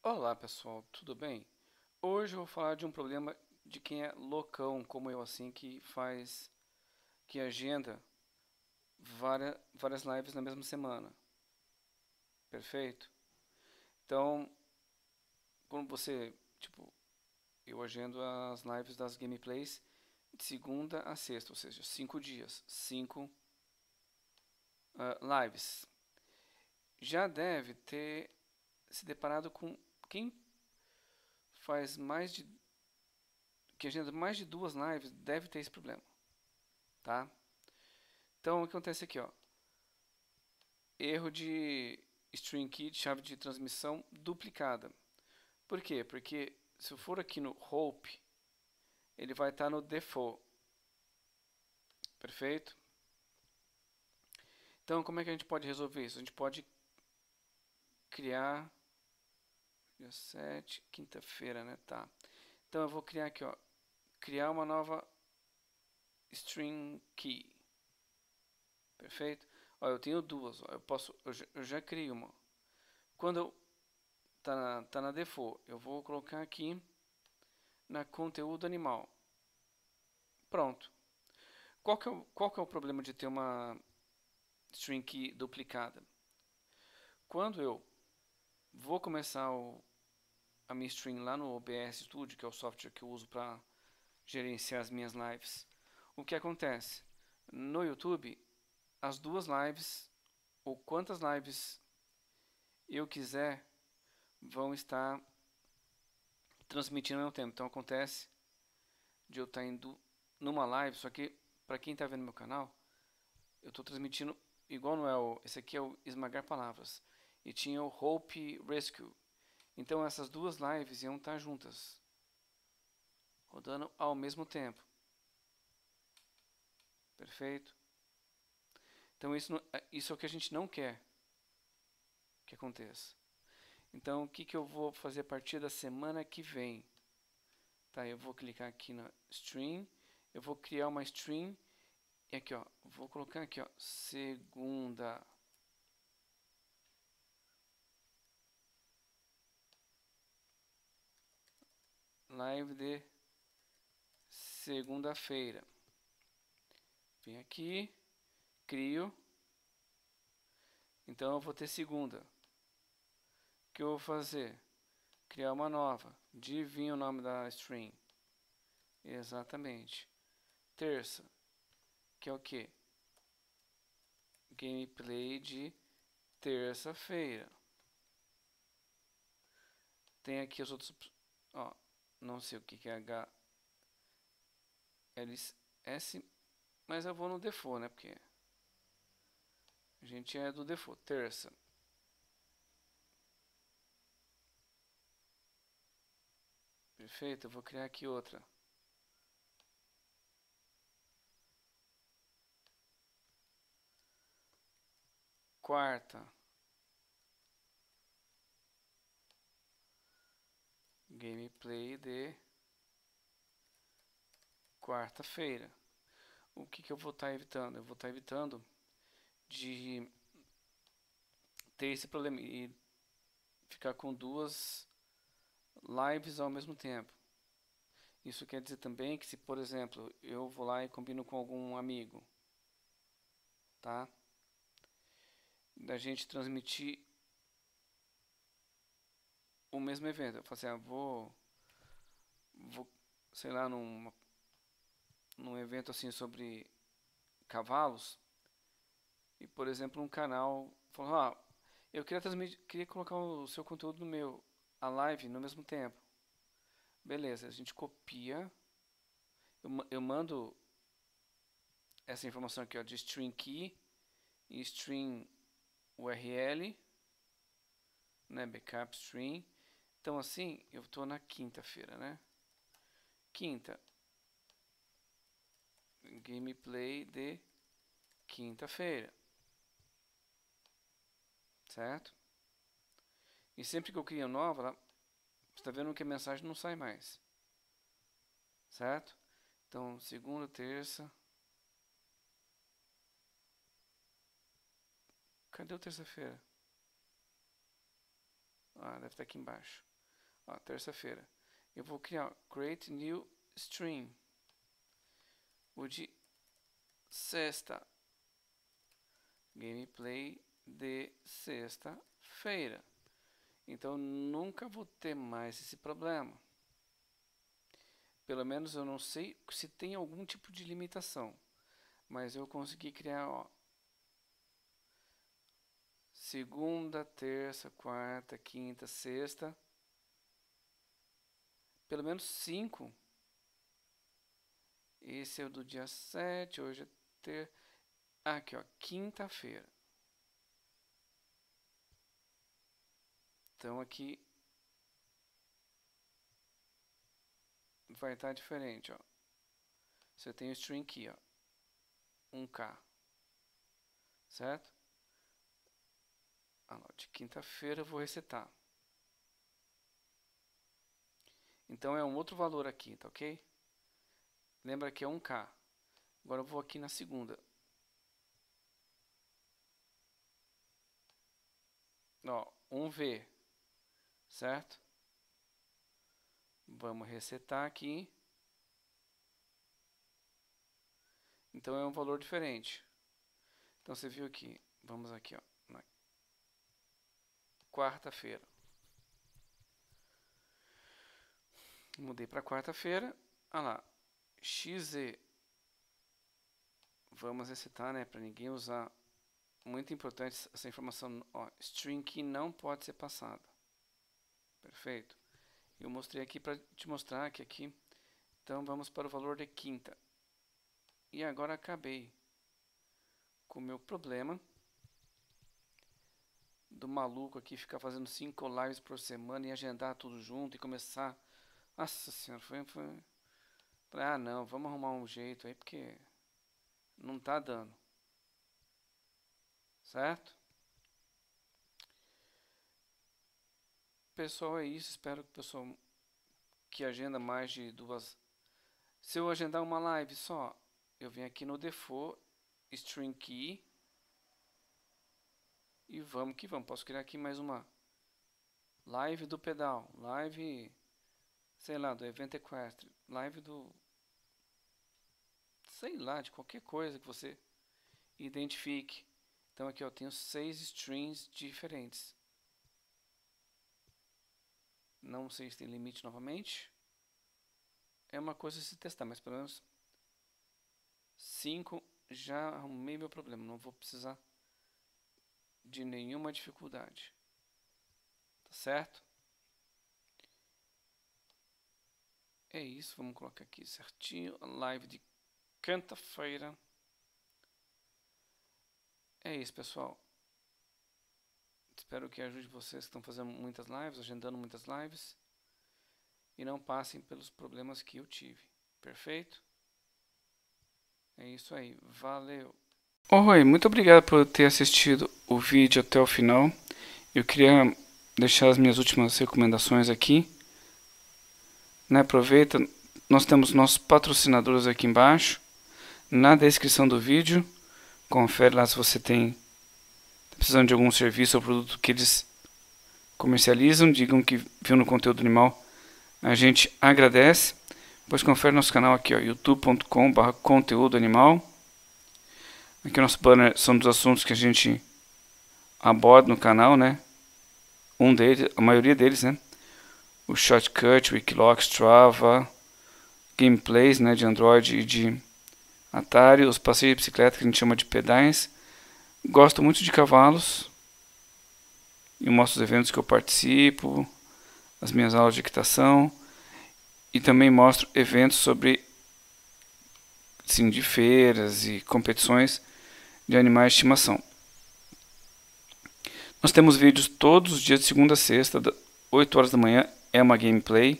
Olá pessoal, tudo bem? Hoje eu vou falar de um problema de quem é loucão como eu assim que agenda várias lives na mesma semana, perfeito? Então, quando você, tipo, eu agendo as lives das gameplays de segunda a sexta, ou seja, 5 dias, 5 lives. Já deve ter se deparado com quem faz mais de que agenda mais de 2 lives deve ter esse problema, tá? Então, o que acontece aqui, ó? Erro de string key, de chave de transmissão duplicada. Por quê? Porque se eu for aqui no hope, ele vai estar no default. Perfeito? Então, como é que a gente pode resolver isso? A gente pode criar dia 7, quinta-feira, né? Tá. Então eu vou criar aqui, ó, criar uma nova string key. Perfeito? Ó, eu tenho duas, ó, eu já criei uma. Quando eu tá na default, eu vou colocar aqui na conteúdo animal. Pronto. Qual que é o problema de ter uma string key duplicada? Quando eu vou começar a minha string lá no OBS Studio, que é o software que eu uso para gerenciar as minhas lives, o que acontece? No YouTube, as duas lives, ou quantas lives eu quiser, vão estar transmitindo ao mesmo tempo. Então acontece de eu estar indo numa live, só que para quem está vendo meu canal, eu estou transmitindo igual não é esse aqui é o Esmagar Palavras e tinha o Hope Rescue. Então essas duas lives iam estar juntas, rodando ao mesmo tempo. Perfeito? Então isso é o que a gente não quer que aconteça. Então o que eu vou fazer a partir da semana que vem? Tá, eu vou clicar aqui na string, eu vou criar uma string e aqui ó, vou colocar aqui ó, segunda. Live de segunda-feira. Vem aqui, crio. Então eu vou ter segunda. O que eu vou fazer? Criar uma nova. Adivinha o nome da string? Exatamente. Terça, que é o que? Gameplay de terça-feira. Tem aqui os outros. Ó, não sei o que é H, L, S, mas eu vou no default, né? Porque a gente é do default. Terça. Perfeito, eu vou criar aqui outra. Quarta. Gameplay de quarta-feira. O que eu vou estar evitando? Eu vou estar evitando de ter esse problema e ficar com duas lives ao mesmo tempo. Isso quer dizer também que se, por exemplo, eu vou lá e combino com algum amigo, tá? Da gente transmitir o mesmo evento. Eu falo assim, vou sei lá, num evento assim sobre cavalos e, por exemplo, um canal falou, eu queria transmitir, queria colocar o seu conteúdo no meu, a live no mesmo tempo. Beleza, a gente copia, eu mando essa informação aqui ó, de string key e string URL, né, backup string. Então assim, eu estou na quinta-feira, né? Quinta, gameplay de quinta-feira, certo? E sempre que eu crio nova, você está vendo que a mensagem não sai mais, certo? Então, segunda, terça. Cadê o terça-feira? Ah, deve estar aqui embaixo. Ó, terça-feira. Eu vou criar create new string. O de sexta. Gameplay de sexta-feira. Então nunca vou ter mais esse problema. Pelo menos eu não sei se tem algum tipo de limitação. Mas eu consegui criar, ó, segunda, terça, quarta, quinta, sexta. Pelo menos 5. Esse é o do dia 7, hoje é ter. Aqui, ó, quinta-feira. Então aqui vai estar diferente, ó. Você tem o string aqui, ó, 1K, certo? De quinta-feira eu vou resetar. Então é um outro valor aqui, tá ok? Lembra que é 1K. Agora eu vou aqui na segunda. Ó, 1V, certo? Vamos resetar aqui. Então é um valor diferente. Então você viu aqui, vamos aqui, ó, na quarta-feira. Mudei para quarta-feira. Olha lá, XZ. Vamos resetar, né, para ninguém usar. Muito importante essa informação, ó, string key não pode ser passada. Perfeito. Eu mostrei aqui para te mostrar que aqui. Então vamos para o valor de quinta. E agora acabei com o meu problema do maluco aqui ficar fazendo 5 lives por semana e agendar tudo junto e começar. Nossa senhora, foi. Ah, não, vamos arrumar um jeito aí porque não tá dando. Certo? Pessoal, é isso. Espero que o pessoal que agenda mais de 2. Se eu agendar uma live só, eu venho aqui no default, string key. E vamos que vamos. Posso criar aqui mais uma live do pedal, live, sei lá, do evento equestre, live do, sei lá, de qualquer coisa que você identifique. Então aqui eu tenho 6 strings diferentes. Não sei se tem limite novamente. É uma coisa a se testar, mas pelo menos 5 já arrumei meu problema. Não vou precisar de nenhuma dificuldade. Tá certo? É isso, vamos colocar aqui certinho. A live de quinta-feira. É isso, pessoal. Espero que ajude vocês que estão fazendo muitas lives, agendando muitas lives. E não passem pelos problemas que eu tive. Perfeito? É isso aí. Valeu. Oi, muito obrigado por ter assistido o vídeo até o final. Eu queria deixar as minhas últimas recomendações aqui. Aproveita, nós temos nossos patrocinadores aqui embaixo. Na descrição do vídeo. Confere lá se você está precisando de algum serviço ou produto que eles comercializam. Digam que viu no conteúdo animal. A gente agradece. Depois confere nosso canal aqui, youtube.com/conteúdo animal. Aqui o nosso banner são dos assuntos que a gente aborda no canal, né? A maioria deles, né? O Shortcut, Wikiloc, Strava, gameplays, né, de Android e de Atari, os passeios de bicicleta que a gente chama de pedais. Gosto muito de cavalos. Eu mostro os eventos que eu participo, as minhas aulas de equitação. E também mostro eventos sobre, sim, de feiras e competições de animais de estimação. Nós temos vídeos todos os dias de segunda a sexta, 8 horas da manhã é uma gameplay.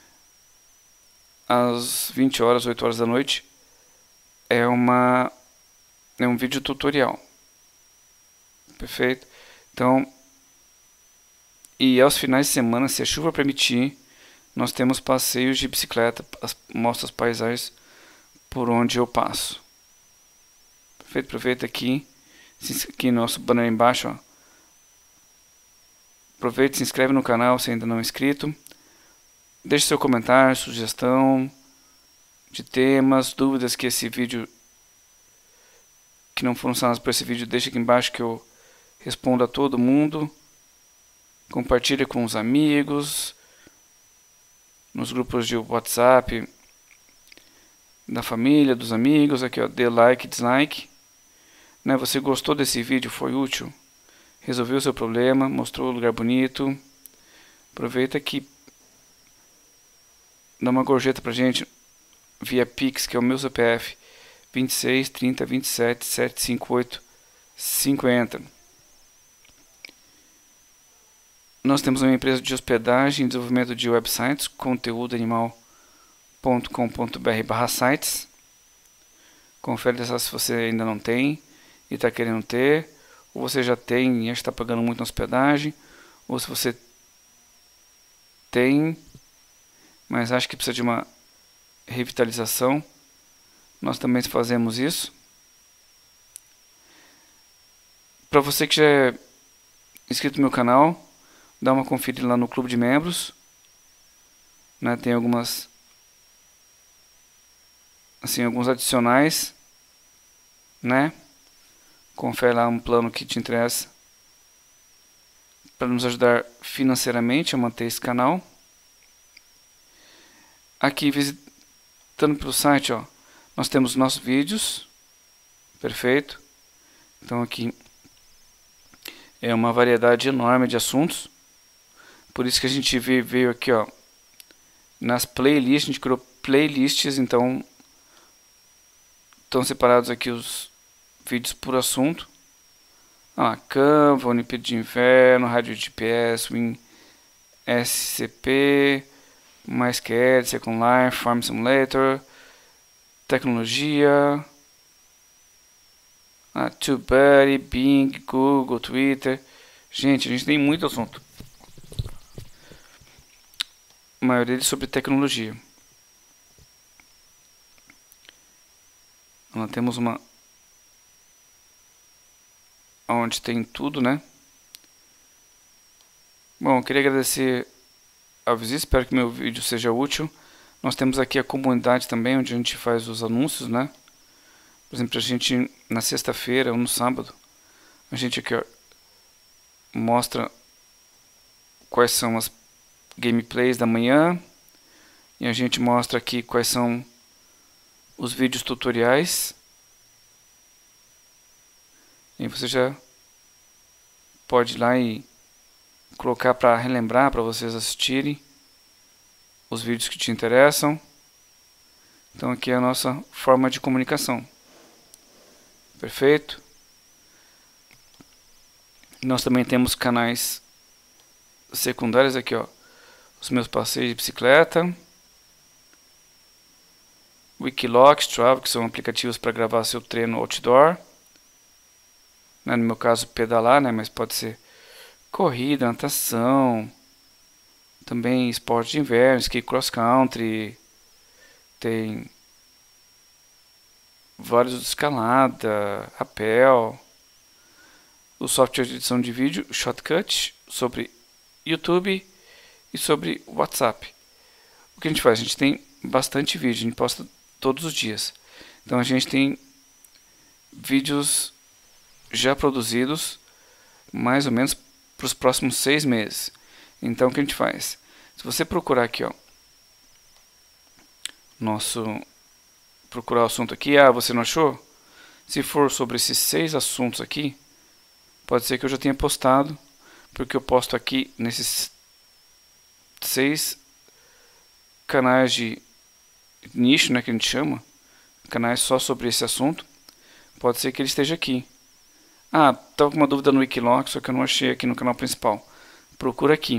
Às 20 horas, 8 horas da noite é um vídeo tutorial. Perfeito? Então, e aos finais de semana, se a chuva permitir, nós temos passeios de bicicleta, mostro as paisagens por onde eu passo. Perfeito? Aproveita aqui no nosso banner embaixo, ó. Aproveita e se inscreve no canal se ainda não é inscrito. Deixe seu comentário, sugestão de temas, dúvidas que esse vídeo que não foram sanadas por esse vídeo, deixe aqui embaixo que eu respondo a todo mundo. Compartilhe com os amigos, nos grupos de WhatsApp, da família, dos amigos. Aqui, ó, dê like, dislike. Né, você gostou desse vídeo? Foi útil? Resolveu o seu problema? Mostrou o lugar bonito? Aproveita que dá uma gorjeta pra gente via Pix, que é o meu CPF 26 30 27 758 50. Nós temos uma empresa de hospedagem e desenvolvimento de websites, conteúdoanimal.com.br/sites. Confere se você ainda não tem e está querendo ter, ou você já tem e está pagando muito na hospedagem, ou se você tem, mas acha que precisa de uma revitalização, nós também fazemos isso. Para você que já é inscrito no meu canal, dá uma conferida lá no clube de membros, né? Tem alguns adicionais, né? Confere lá um plano que te interessa para nos ajudar financeiramente a manter esse canal. Aqui, visitando pelo site, ó, nós temos nossos vídeos, perfeito. Então aqui é uma variedade enorme de assuntos. Por isso que a gente veio aqui, ó, nas playlists, a gente criou playlists, então estão separados aqui os vídeos por assunto. Canva, Olimpíada de Inverno, Rádio GPS, Win SCP, MySQL, Second Life, Farm Simulator, tecnologia, TubeBuddy, Bing, Google, Twitter. Gente, a gente tem muito assunto. A maioria deles sobre tecnologia. Nós temos uma onde tem tudo, né? Bom, eu queria agradecer a visita, espero que meu vídeo seja útil. Nós temos aqui a comunidade também, onde a gente faz os anúncios, né? Por exemplo, a gente na sexta-feira ou no sábado, a gente aqui, ó, mostra quais são as gameplays da manhã, e a gente mostra aqui quais são os vídeos tutoriais. E você já pode ir lá e colocar para relembrar, para vocês assistirem os vídeos que te interessam. Então aqui é a nossa forma de comunicação. Perfeito? Nós também temos canais secundários aqui, ó. Os meus passeios de bicicleta, Wikiloc, Strava, que são aplicativos para gravar seu treino outdoor. No meu caso, pedalar, né? Mas pode ser corrida, natação, também esporte de inverno, ski cross country, tem vários de escalada, rapel, o software de edição de vídeo, Shotcut, sobre YouTube e sobre WhatsApp. O que a gente faz? A gente tem bastante vídeo, a gente posta todos os dias. Então a gente tem vídeos já produzidos mais ou menos para os próximos 6 meses. Então o que a gente faz? Se você procurar aqui, ó, procurar o assunto aqui, você não achou? Se for sobre esses 6 assuntos aqui, pode ser que eu já tenha postado, porque eu posto aqui nesses 6 canais de nicho, né, que a gente chama, canais só sobre esse assunto. Pode ser que ele esteja aqui. Estava com uma dúvida no Wikiloc, só que eu não achei aqui no canal principal. Procura aqui.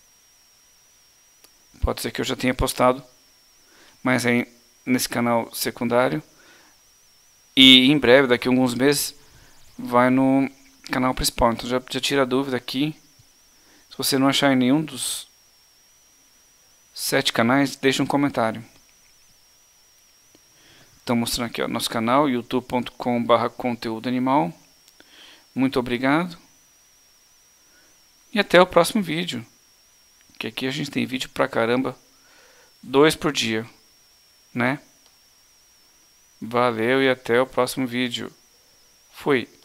Pode ser que eu já tenha postado, mas aí nesse canal secundário. E em breve, daqui a alguns meses, vai no canal principal. Então já tira a dúvida aqui. Se você não achar em nenhum dos 7 canais, deixa um comentário. Então mostrando aqui, ó, nosso canal, youtube.com/conteúdoanimal. Muito obrigado. E até o próximo vídeo. Que aqui a gente tem vídeo pra caramba 2 por dia, né? Valeu e até o próximo vídeo. Fui.